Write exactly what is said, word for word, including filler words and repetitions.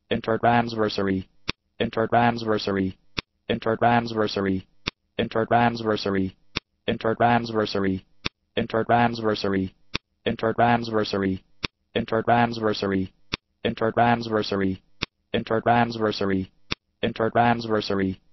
intertransversary, intertransversary, intertransversary, intertransversary, intertransversary, intertransversary, intertransversary, intertransversary, intertransversary, intertransversary, intertransversary.